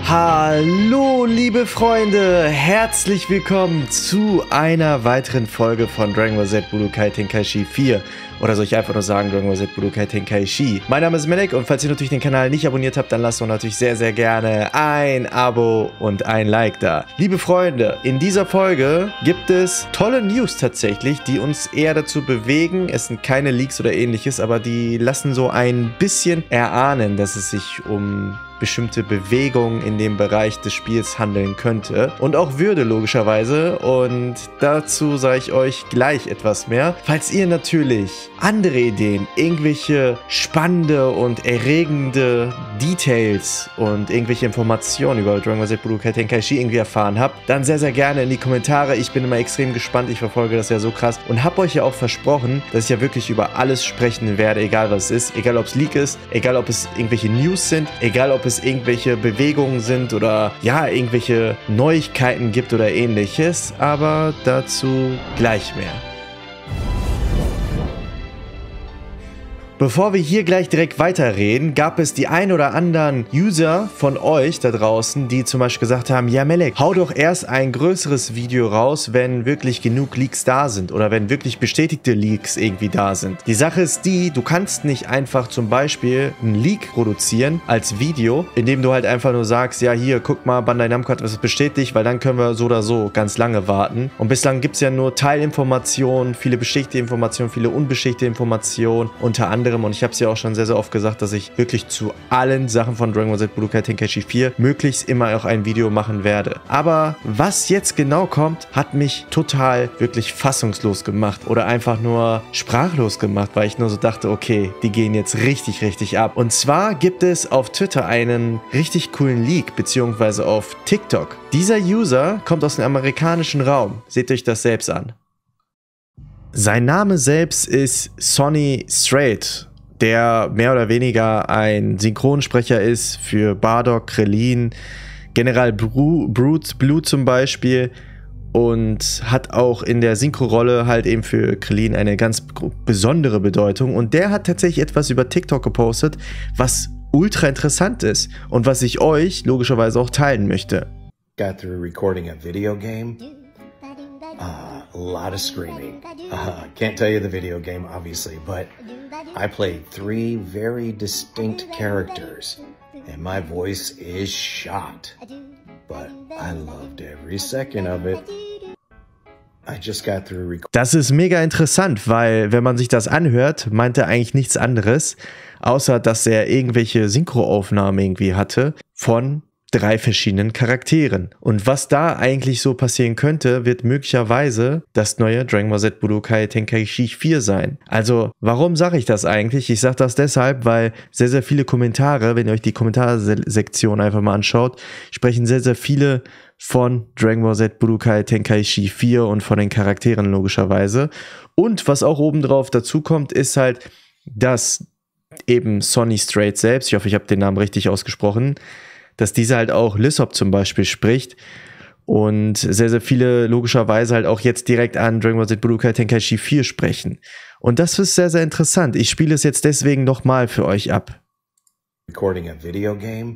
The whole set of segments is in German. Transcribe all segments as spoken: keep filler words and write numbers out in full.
Hallo liebe Freunde, herzlich willkommen zu einer weiteren Folge von Dragon Ball Z Budokai Tenkaichi vier. Oder soll ich einfach nur sagen Dragon Ball Z Budokai Tenkaichi. Mein Name ist Melek und falls ihr natürlich den Kanal nicht abonniert habt, dann lasst doch natürlich sehr, sehr gerne ein Abo und ein Like da. Liebe Freunde, in dieser Folge gibt es tolle News tatsächlich, die uns eher dazu bewegen. Es sind keine Leaks oder ähnliches, aber die lassen so ein bisschen erahnen, dass es sich um bestimmte Bewegungen in dem Bereich des Spiels handeln könnte und auch würde logischerweise, und dazu sage ich euch gleich etwas mehr. Falls ihr natürlich andere Ideen, irgendwelche spannende und erregende Details und irgendwelche Informationen über Dragon Ball Z Budokai Tenkaichi irgendwie erfahren habt, dann sehr, sehr gerne in die Kommentare. Ich bin immer extrem gespannt, ich verfolge das ja so krass und habe euch ja auch versprochen, dass ich ja wirklich über alles sprechen werde, egal was es ist, egal ob es Leak ist, egal ob es irgendwelche News sind, egal ob es es irgendwelche Bewegungen sind oder ja, irgendwelche Neuigkeiten gibt oder ähnliches, aber dazu gleich mehr. Bevor wir hier gleich direkt weiterreden, gab es die ein oder anderen User von euch da draußen, die zum Beispiel gesagt haben, ja Melek, hau doch erst ein größeres Video raus, wenn wirklich genug Leaks da sind oder wenn wirklich bestätigte Leaks irgendwie da sind. Die Sache ist die, du kannst nicht einfach zum Beispiel ein Leak produzieren als Video, indem du halt einfach nur sagst, ja hier, guck mal, Bandai Namco hat was bestätigt, weil dann können wir so oder so ganz lange warten. Und bislang gibt es ja nur Teilinformationen, viele bestätigte Informationen, viele unbestätigte Informationen, unter anderem. Und ich habe es ja auch schon sehr, sehr oft gesagt, dass ich wirklich zu allen Sachen von Dragon Ball Z Budokai Tenkaichi vier möglichst immer auch ein Video machen werde. Aber was jetzt genau kommt, hat mich total wirklich fassungslos gemacht oder einfach nur sprachlos gemacht, weil ich nur so dachte, okay, die gehen jetzt richtig, richtig ab. Und zwar gibt es auf Twitter einen richtig coolen Leak, beziehungsweise auf TikTok. Dieser User kommt aus dem amerikanischen Raum. Seht euch das selbst an. Sein Name selbst ist Sonny Strait, der mehr oder weniger ein Synchronsprecher ist für Bardock, Krillin, General Brute Blue zum Beispiel, und hat auch in der Synchro-Rolle halt eben für Krillin eine ganz besondere Bedeutung. Und der hat tatsächlich etwas über TikTok gepostet, was ultra interessant ist und was ich euch logischerweise auch teilen möchte. Got through recording a video game. Uh, a lot of screaming. Uh, can't tell you the video game, obviously, but I played three very distinct characters, and my voice is shot. But I loved every second of it. I just got through recording. Das ist mega interessant, weil wenn man sich das anhört, meint er eigentlich nichts anderes, außer dass er irgendwelche Synchroaufnahmen irgendwie hatte von drei verschiedenen Charakteren. Und was da eigentlich so passieren könnte, wird möglicherweise das neue Dragon Ball Z Budokai Tenkaichi vier sein. Also, warum sage ich das eigentlich? Ich sage das deshalb, weil sehr, sehr viele Kommentare, wenn ihr euch die Kommentarsektion einfach mal anschaut, sprechen sehr, sehr viele von Dragon Ball Z Budokai Tenkaichi vier und von den Charakteren logischerweise. Und was auch obendrauf dazu kommt, ist halt, dass eben Sonny Strait selbst, ich hoffe, ich habe den Namen richtig ausgesprochen, dass dieser halt auch Lysop zum Beispiel spricht und sehr, sehr viele logischerweise halt auch jetzt direkt an Dragon Ball Z Budokai Tenkaichi vier sprechen. Und das ist sehr, sehr interessant. Ich spiele es jetzt deswegen nochmal für euch ab. Recording a video game.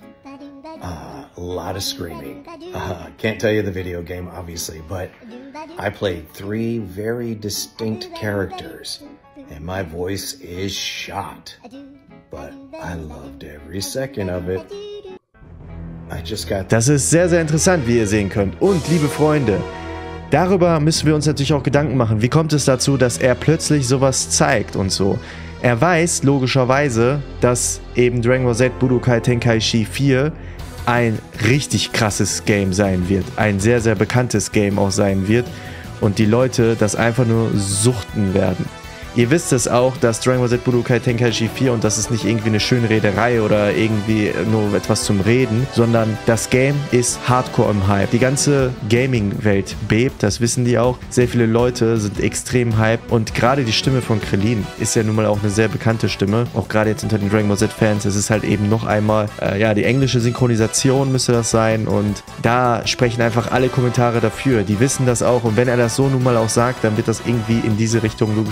Uh, a lot of screaming. Uh, can't tell you the video game, obviously, but I played three very distinct characters, and my voice is shot. But I loved every second of it. Das ist sehr, sehr interessant, wie ihr sehen könnt. Und, liebe Freunde, darüber müssen wir uns natürlich auch Gedanken machen. Wie kommt es dazu, dass er plötzlich sowas zeigt und so? Er weiß logischerweise, dass eben Dragon Ball Z Budokai Tenkaichi vier ein richtig krasses Game sein wird. Ein sehr, sehr bekanntes Game auch sein wird. Und die Leute das einfach nur suchten werden. Ihr wisst es auch, dass Dragon Ball Z Budokai Tenkaichi vier, und das ist nicht irgendwie eine Schönrederei oder irgendwie nur etwas zum Reden, sondern das Game ist Hardcore im Hype. Die ganze Gaming-Welt bebt, das wissen die auch. Sehr viele Leute sind extrem hype und gerade die Stimme von Krillin ist ja nun mal auch eine sehr bekannte Stimme. Auch gerade jetzt unter den Dragon Ball Z-Fans, es ist halt eben noch einmal, äh, ja, die englische Synchronisation müsste das sein, und da sprechen einfach alle Kommentare dafür. Die wissen das auch, und wenn er das so nun mal auch sagt, dann wird das irgendwie in diese Richtung logischerweise gehen.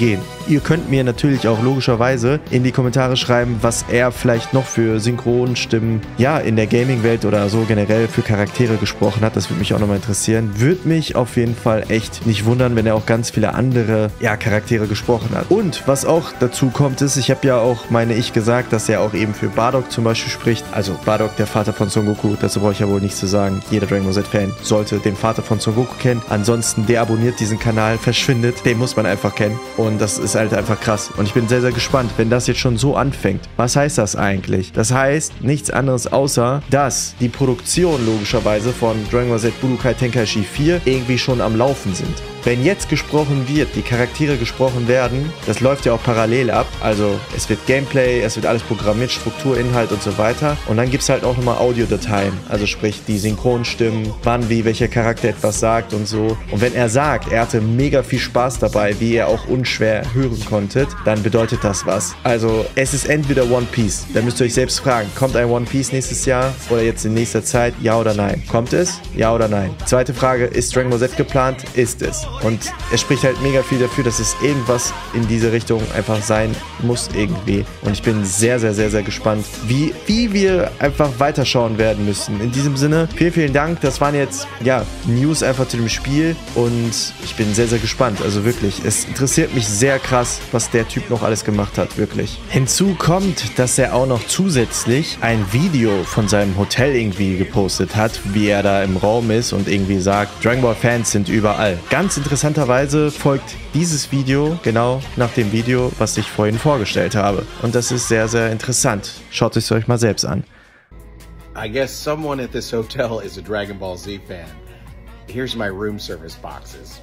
gehen. Ihr könnt mir natürlich auch logischerweise in die Kommentare schreiben, was er vielleicht noch für Synchronstimmen, ja, in der Gaming-Welt oder so generell für Charaktere gesprochen hat. Das würde mich auch nochmal interessieren. Würde mich auf jeden Fall echt nicht wundern, wenn er auch ganz viele andere, ja, Charaktere gesprochen hat. Und was auch dazu kommt ist, ich habe ja auch, meine ich, gesagt, dass er auch eben für Bardock zum Beispiel spricht. Also Bardock, der Vater von Son Goku, dazu brauche ich ja wohl nichts zu sagen. Jeder Dragon Ball Z-Fan sollte den Vater von Son Goku kennen. Ansonsten, der abonniert diesen Kanal, verschwindet. Den muss man einfach kennen. Und das ist halt einfach krass. Und ich bin sehr, sehr gespannt, wenn das jetzt schon so anfängt. Was heißt das eigentlich? Das heißt nichts anderes außer, dass die Produktion logischerweise von Dragon Ball Z Budokai Tenkaichi vier irgendwie schon am Laufen sind. Wenn jetzt gesprochen wird, die Charaktere gesprochen werden, das läuft ja auch parallel ab. Also es wird Gameplay, es wird alles programmiert, Struktur, Inhalt und so weiter. Und dann gibt es halt auch nochmal Audiodateien. Also sprich die Synchronstimmen, wann, wie, welcher Charakter etwas sagt und so. Und wenn er sagt, er hatte mega viel Spaß dabei, wie ihr auch unschwer hören konntet, dann bedeutet das was. Also es ist entweder One Piece. Da müsst ihr euch selbst fragen, kommt ein One Piece nächstes Jahr oder jetzt in nächster Zeit? Ja oder nein? Kommt es? Ja oder nein? Zweite Frage, ist Dragon Ball Z geplant? Ist es. Und er spricht halt mega viel dafür, dass es irgendwas in diese Richtung einfach sein muss irgendwie. Und ich bin sehr, sehr, sehr, sehr gespannt, wie, wie wir einfach weiterschauen werden müssen. In diesem Sinne, vielen, vielen Dank. Das waren jetzt, ja, News einfach zu dem Spiel. Und ich bin sehr, sehr gespannt. Also wirklich, es interessiert mich sehr krass, was der Typ noch alles gemacht hat. Wirklich. Hinzu kommt, dass er auch noch zusätzlich ein Video von seinem Hotel irgendwie gepostet hat, wie er da im Raum ist und irgendwie sagt, Dragon Ball Fans sind überall. Ganz interessanterweise folgt dieses Video genau nach dem Video, was ich vorhin vorgestellt habe. Und das ist sehr, sehr interessant. Schaut es euch mal selbst an. I guess someone at this hotel is a Dragon Ball Z fan. Here's my room service boxes.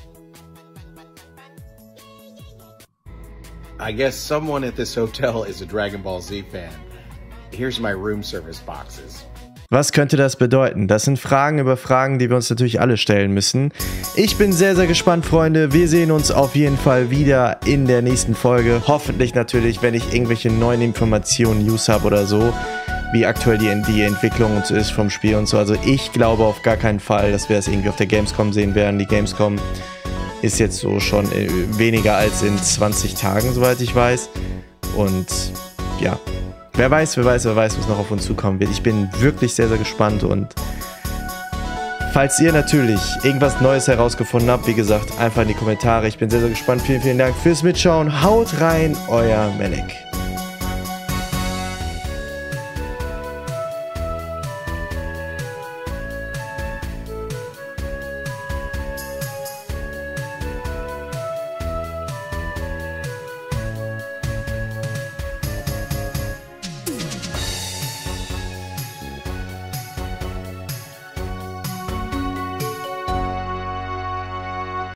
I guess someone at this hotel is a Dragon Ball Z fan. Here's my room service boxes. Was könnte das bedeuten? Das sind Fragen über Fragen, die wir uns natürlich alle stellen müssen. Ich bin sehr, sehr gespannt, Freunde. Wir sehen uns auf jeden Fall wieder in der nächsten Folge. Hoffentlich natürlich, wenn ich irgendwelche neuen Informationen, News habe oder so, wie aktuell die, die Entwicklung und so ist vom Spiel und so. Also ich glaube auf gar keinen Fall, dass wir das irgendwie auf der Gamescom sehen werden. Die Gamescom ist jetzt so schon weniger als in zwanzig Tagen, soweit ich weiß. Und ja, wer weiß, wer weiß, wer weiß, was noch auf uns zukommen wird. Ich bin wirklich sehr, sehr gespannt und falls ihr natürlich irgendwas Neues herausgefunden habt, wie gesagt, einfach in die Kommentare. Ich bin sehr, sehr gespannt. Vielen, vielen Dank fürs Mitschauen. Haut rein, euer Melek.